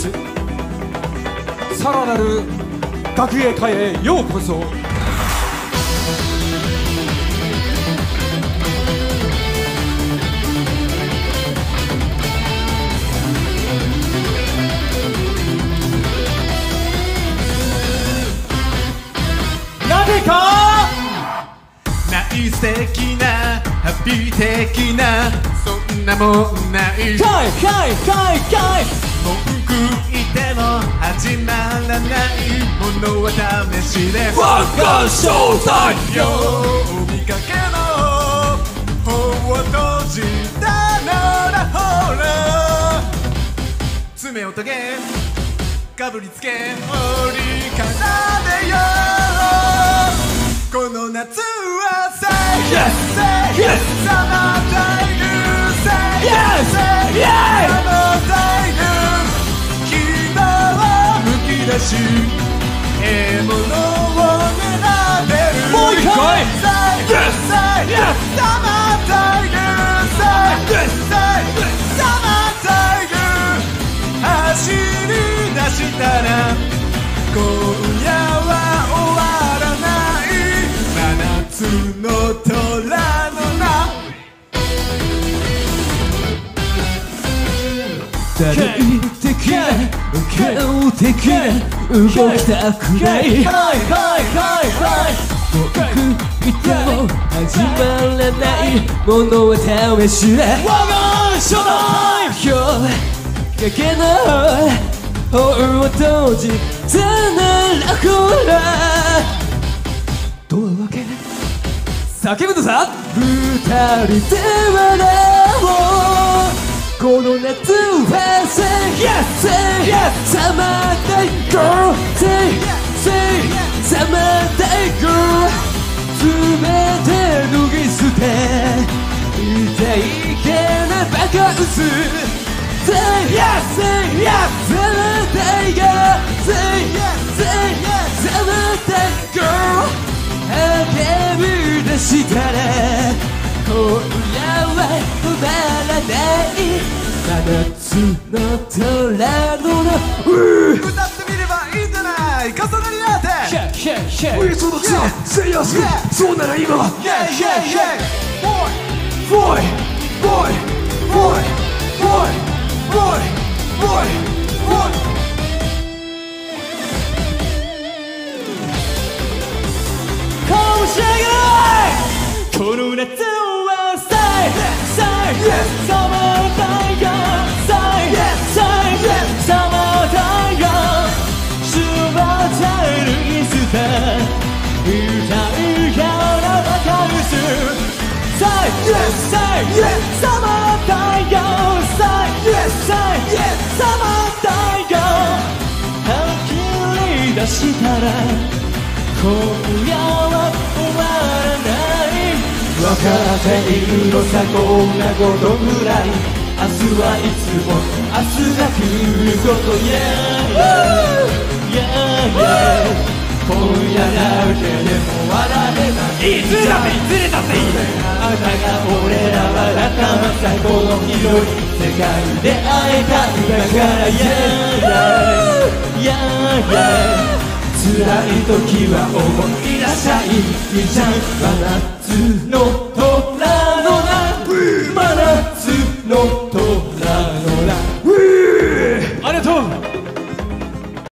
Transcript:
つさらなる学芸会へようこそ。なぜかない素敵なハッピー的なそんなもんないかいかいかいかい文句言っても始まらないものは試しでワンガンショータイムよう見かけの本を閉じたのだほら爪をとげかぶりつけ折り奏でようこの夏はSay yes Say yes Summer time Say yes Say yes Summer time 希望むき出し獲物を狙ってるもう一回 Say yes Say yes Summer time Say yes Say yes Summer time 走り出したら今夜は終わらない真夏の虎の名大的な顔的な動きたくない僕見ても始まらないものは試しでワンガンショータイム今日かけの本を閉じたならほらドアを開け叫ぶのさ二人で笑おうこの夏は Say yes Say yes Summer day girl Say Say Summer day girl 全て脱ぎ捨て痛いけなバカうつSay yes Say yes Summer day girl Say yes Say yes Summer day girl 叫び出したら今夜は止まらない真夏の虎の名歌ってみればいいんじゃない重なり合っておいそうださ Say yes そうなら今 Yeah yeah yeah Boy Boy Boy Boy Boy Boy Boy かもしれないこの夏は Say Say Yes Summer time Say Say Yes Summer time シュバータイルに捨て歌いからバカウス Say Yes Say Yes Summer time Say Yes Say Yes Summer time はっきり出したら今夜は終わらない分かっているのさこんなことぐらい明日はいつも明日が来ること Yeah Yeah Yeah 今夜だけでも笑えないいつれだっていつれだっていいあなたが俺らは仲間さこの広い世界で会えたんだから Yeah Yeah Yeah Yeah 辛い時は思い出しゃいいじゃん真夏の時